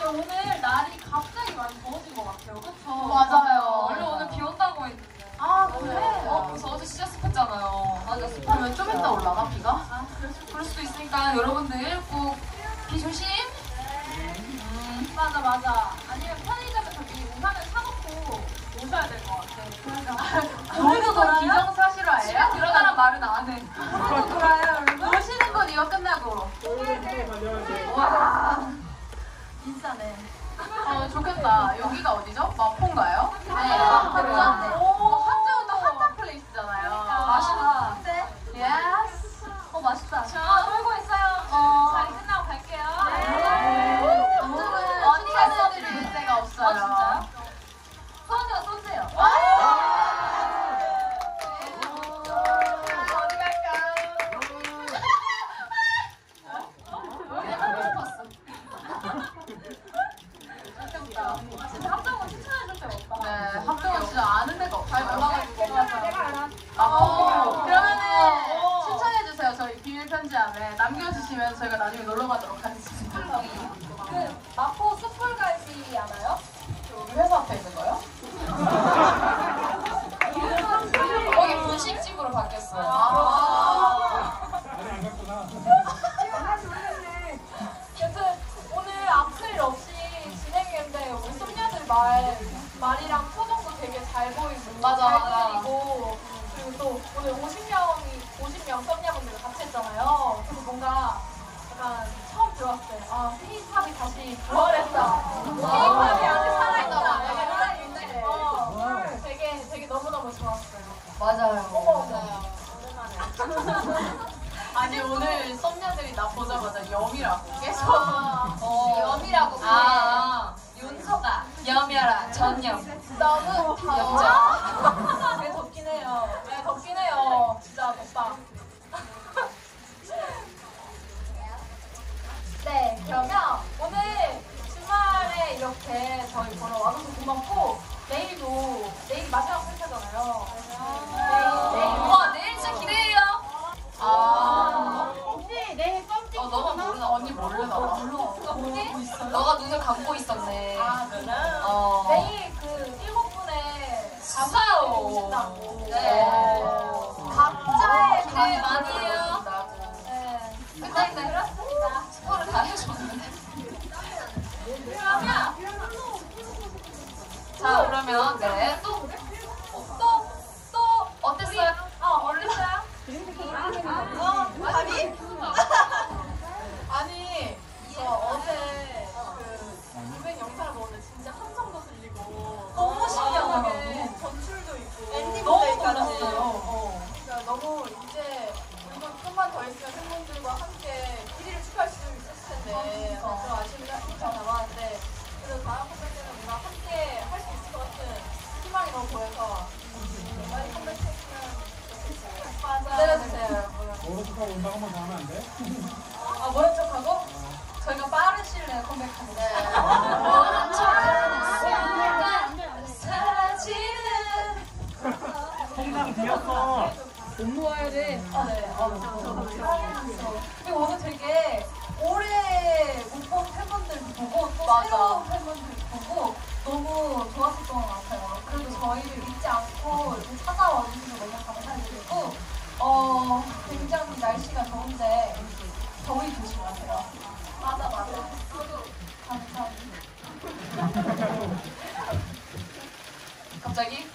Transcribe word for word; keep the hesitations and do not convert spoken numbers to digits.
오늘 날이 갑자기 많이 더워진 것 같아요. 그쵸? 맞아요. 원래 오늘 비 온다고 했는데. 아, 그래? 어, 그래서 어제 진짜 습했잖아요. 맞아, 습하면 좀 이따 올라가, 비가? 아, 그럴, 수, 그럴 수도 있으니까 여러분들 꼭 비 조심. 음. 맞아 맞아. 아니면 편의점에 저기 우산을 사놓고 오셔야 될 것 같아. 그러니까 오늘도 기정사실화예요? 집에 들어가란 말은 안 해. 오늘도 돌아요 여러분. 오시는 건 이거 끝나고. 와 인싸네. 어, 좋겠다. 여기가 어디죠? 마포인가요? 네, 마포요. 오, 한정은 또 핫한 플레이스잖아요. 맛있다. 예스. 어 맛있다. 자, 놀고 있어요. 어. 자리 끝나고 갈게요. 네. 오늘은 언니가 써드릴 데가 없어요. 아 진짜요? 소원이가 쏘세요. 어디 갈까요? 진짜 합정은 추천해줄 데가 없다. 네, 합정은 진짜 아는 데가 없어요. 닮아가지고. 내가 알아. 아, 그러면은 어. 추천해주세요. 저희 비밀 편지함에 남겨주시면 저희가 나중에 놀러 가도록 하겠습니다. 그 마포 숯불갈비 알아요? 여기 회사 앞에 있는 거요? 거기 분식집으로 바뀌었어요. 아. 여튼 오늘 악플 없이 진행했는데 우리 솜녀들 말 말이랑 표정도 되게 잘 보이고 맞아, 잘 맞아. 그리고 그리고 또 오늘 오십 명이 오십 명 썸녀분들 같이 했잖아요. 그래서 뭔가 약간 처음 들어왔을 때 아, K-팝이 다시 부활했다. K-팝이 아직 살아있다. 약간 이런 느낌. 어, 되게 되게 너무너무 좋았어요. 맞아요. 어머, 맞아요. 오랜만에. 아니 오늘 썸녀들이 나 보자마자 염이라고 계속 어. 염이라고 그래. 아, 윤서가 염여라, 전염. 너무 더워. 네, 덥긴 해요. 네, 덥긴 해요. 진짜 덥다. 네, 그러면 오늘 주말에 이렇게 저희 보러 와줘서 고맙고 내일도 내일 마지막 콘서트잖아요. 내일 내일 와, 내일 진짜 기대해요. 아. 언니 내일 껌 찍고 어 너가 모르나? 언니 모르나 봐. 언니? 너가 눈을 감고 있었네. 아 그래? 어. 내일 그 일곱 분의 가사요. 오신다고. 네. 각자의 기대 가사 많이 해요. 네. 끝났네. 그렇습니다. 스포를 다 해줬는데. 그러면 자, 그러면 네. 또, 또, 또 어땠어요? 어, 어땠어요? 어, 아니? 아니, 저 어제 그 이벤 영상을 보는데 진짜 함성도 들리고 너무 신기하게 전출도 있고 너무 놀랐어요. 어. 그러니까 너무 이제 그리고 좀만 더 있으면 팬분들과 함께 일 위를 축하할 수 있었을 텐데 좀 아쉬움이 살짝 남았는데 그래도 다음 콘서트 때는 우리가 함께 할 수 있을 것 같은 희망이 너무 보여서 많이 컴백했으면 좋겠어요. 기다려주세요, 여러분. 모른 척하고 온다고 한번 더 하면 안 돼? 아, 모른 척하고? 저희가 빠른 시일 내에 컴백하고 네. 모른 척하는 사라지는 성당 비었어. 못 모아야 돼. 아, 네. 아, 그리고 오늘 되게 오래 못 본 팬분들도 보고 또 맞아. 새로운 팬분들도 보고 너무 좋았었던 것 같아요. 그래도 저희를 잊지 않고 이렇게 찾아와 주셔서 너무 감사드리고 어, 굉장히 날씨가 더운데 더위 조심하세요. 맞아, 맞아. 저도 감사합니다. 갑자기